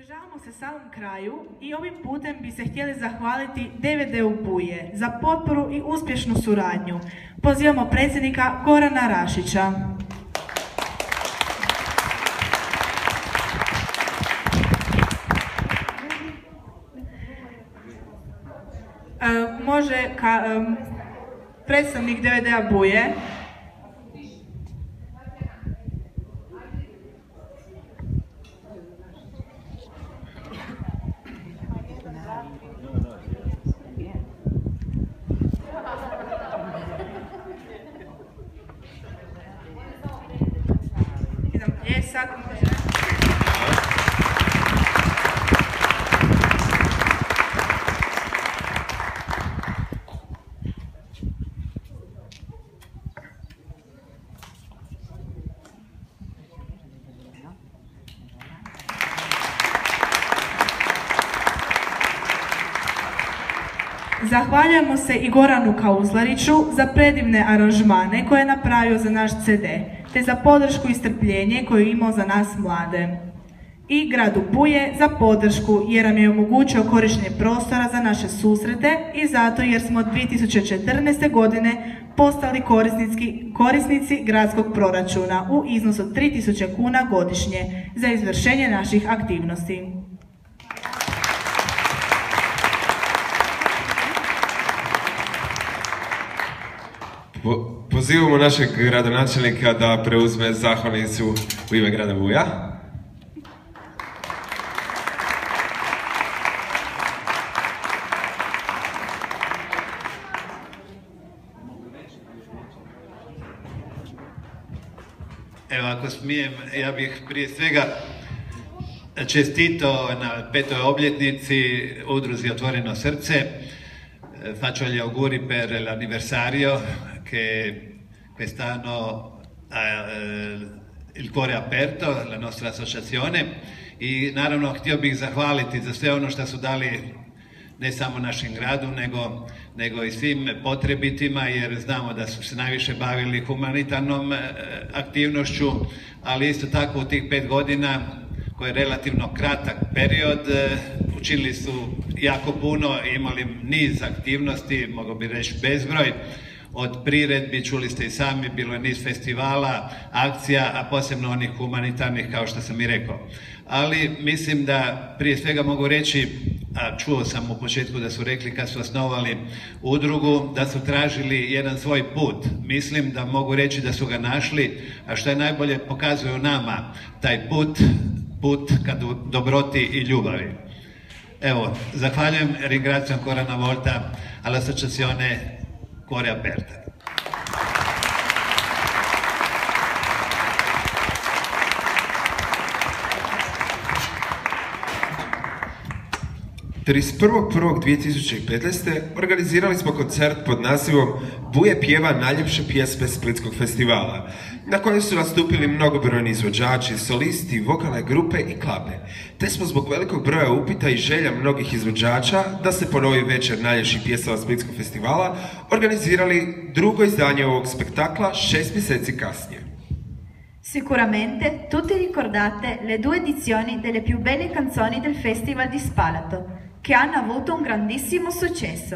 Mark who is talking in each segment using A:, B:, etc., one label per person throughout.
A: Približavamo se samom kraju i ovim putem bi se htjeli zahvaliti DVD-u Buje za potporu i uspješnu suradnju. Pozivamo predsjednika Gorana Rašića. Može predstavnik DVD-a Buje. Sad može. Zahvaljujemo se i Goranu Kauzlariću za predivne aranžmane koje je napravio za naš CD, te za podršku i strpljenje koju je imao za nas mlade. I gradu Buje za podršku jer nam je omogućio korištenje prostora za naše susrete i zato jer smo od 2014. godine postali korisnici gradskog proračuna u iznosu od 3000 kuna godišnje za izvršenje naših aktivnosti.
B: Pozivamo našeg gradonačelnika da preuzme zahvalnicu u ime grada Buja.
C: Evo, ako smijem, ja bih prije svega čestitao na 5. obljetnici udruzi Otvoreno srce. Faccio gli auguri per l'anniversario che quest'anno ha il cuore aperto, la nostra associazione, i naravno htio bih zahvaliti za sve ono što su dali ne samo našem gradu nego i svim potrebitima, jer znamo da su se najviše bavili humanitarnom aktivnošću, ali isto tako u tih 5 godina koji je relativno kratak period, učinili su jako puno, imali niz aktivnosti, mogu bi reći bezbroj, od priredbi, čuli ste i sami, bilo je niz festivala, akcija, a posebno onih humanitarnih, kao što sam i rekao. Ali mislim da prije svega mogu reći, a čuo sam u početku da su rekli kad su osnovali udrugu, da su tražili jedan svoj put. Mislim da mogu reći da su ga našli, a što je najbolje pokazuju nama taj put ka dobroti i ljubavi. Evo, zahvaljujem, ringrazio ancora una volta all'associazione Cuore Aperto.
B: 31.1.2015. organizirali smo koncert pod nazivom Buje pjeva najljepše pjesme Splitskog festivala, na kojem su nastupili mnogobrojni izvođači, solisti, vokalne grupe i klape, te smo zbog velikog broja upita i želja mnogih izvođača da se ponovi večer najljepših pjesama Splitskog festivala organizirali drugo izdanje ovog spektakla 6 mjeseci kasnije.
D: Sicuramente tutti ricordate le 2 edizioni delle più belle canzoni del Festival di Spalato, che hanno avuto un grandissimo successo.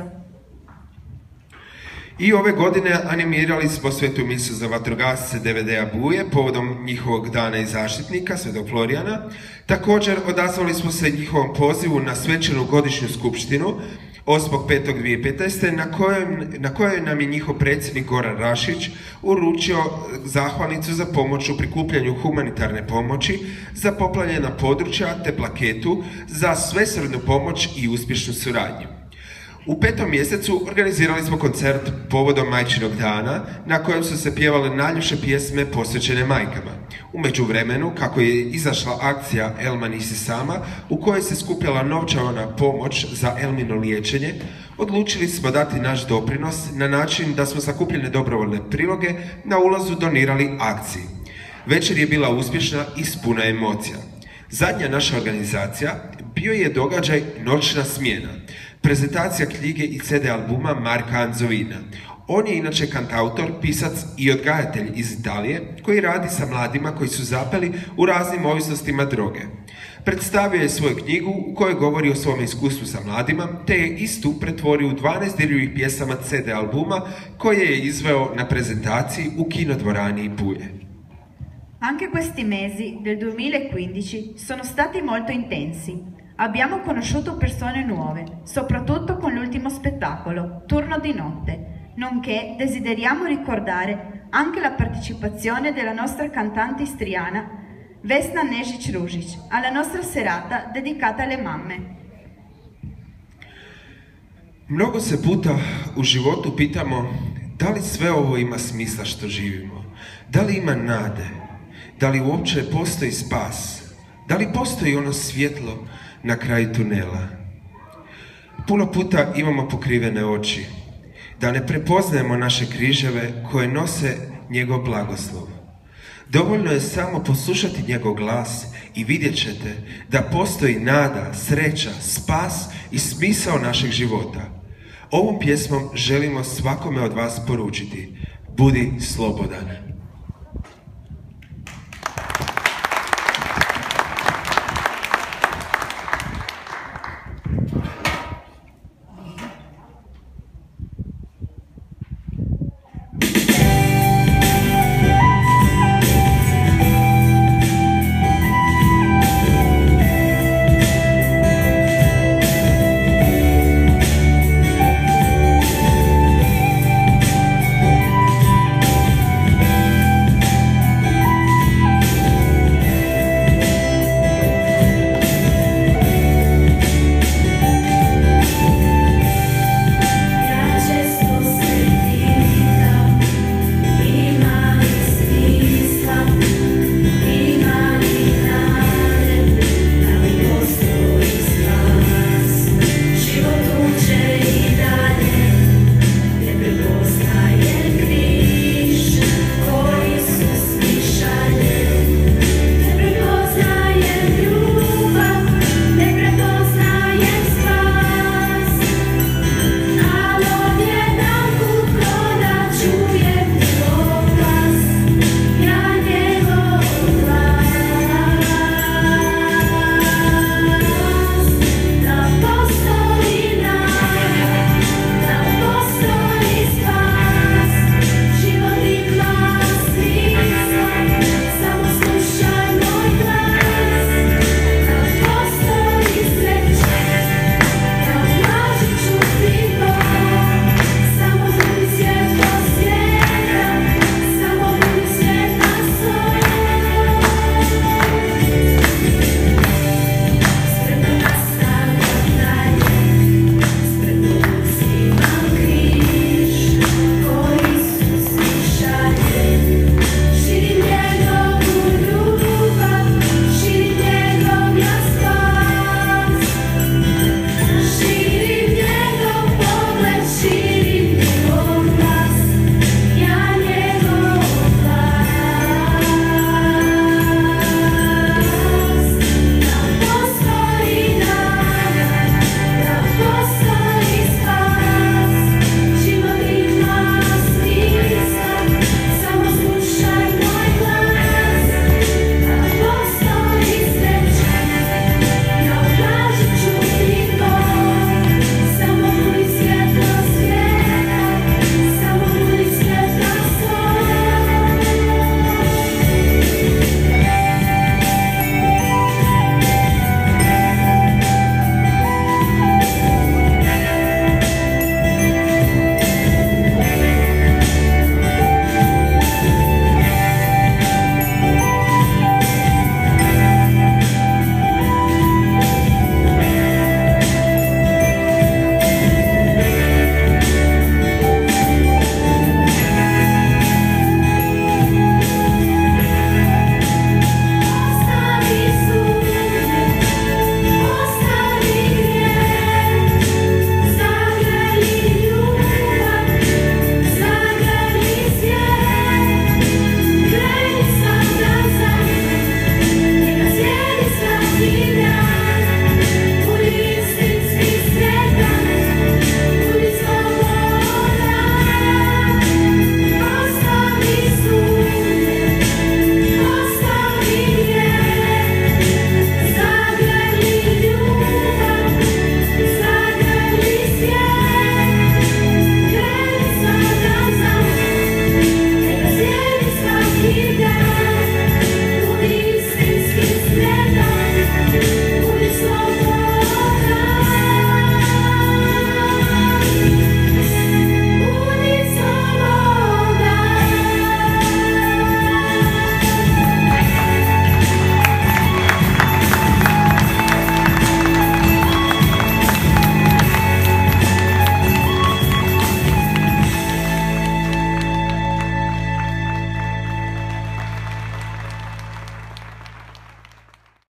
B: I ove godine animirali smo svetu misu za vatrogasce DVD-a Buje povodom njihovog dana i zaštitnika, Svetog Florijana. Također odazvali smo se njihovom pozivu na svečanu godišnju skupštinu 8.5.2015. na kojoj nam je njihov predsjednik Goran Rašić uručio zahvalnicu za pomoć u prikupljanju humanitarne pomoći za poplavljena područja te plaketu za svesrdnu pomoć i uspješnu suradnju. U 5. mjesecu organizirali smo koncert povodom Majčinog dana na kojem su se pjevale najljepše pjesme posvećene majkama. U međuvremenu, kako je izašla akcija Elma nisi sama, u kojoj se skupljala novčana pomoć za Elmino liječenje, odlučili smo dati naš doprinos na način da smo sakupljene dobrovoljne priloge na ulazu donirali akciji. Večer je bila uspješna i s puno emocija. Zadnja naša organizacija bio je događaj Noćna smjena, prezentacija knjige i CD albuma Marka Anzovina. On je inače kantautor, pisac i odgajatelj iz Italije koji radi sa mladima koji su zapeli u raznim ovisnostima droge. Predstavio je svoju knjigu u kojoj govori o svom iskustvu sa mladima, te je istu pretvorio u 12 dirljivih pjesama CD albuma koje je izveo na prezentaciji u kinodvorani Puje.
D: Anche questi mesi del 2015 sono stati molto intensi. Abbiamo conosciuto persone nuove, soprattutto con l'ultimo spettacolo, Turno di notte, nonché desideriamo ricordare anche la partecipazione della nostra cantante istriana Vesna Nežić-Ružić alla nostra serata dedicata alle mamme.
B: Mnogo se puta u životu pitamo da li sve ovo ima smisla što živimo, da li ima nade, da li uopće postoji spas, da li postoji ono svjetlo na kraju tunela. Puno puta imamo pokrivene oči, da ne prepoznajemo naše križeve koje nose njegov blagoslov. Dovoljno je samo poslušati njegov glas i vidjet ćete da postoji nada, sreća, spas i smisao našeg života. Ovom pjesmom želimo svakome od vas poručiti: budi slobodan.